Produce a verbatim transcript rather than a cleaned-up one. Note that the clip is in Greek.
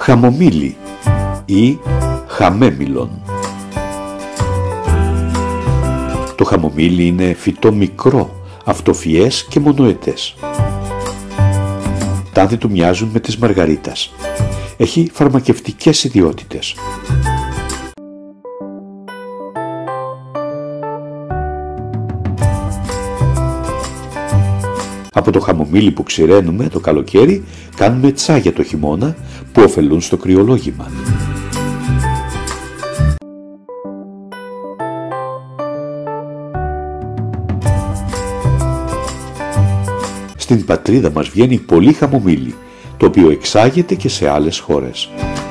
χαμομήλι ή χαμέμιλον. Το χαμομήλι είναι φυτό μικρό, αυτοφυές και μονοετές. Τα άνθη του μοιάζουν με τις μαργαρίτας. Έχει φαρμακευτικές ιδιότητες. Από το χαμομήλι που ξηραίνουμε το καλοκαίρι κάνουμε τσάγια το χειμώνα που ωφελούν στο κρυολόγημα. Στην πατρίδα μας βγαίνει πολύ χαμομήλι, το οποίο εξάγεται και σε άλλες χώρες.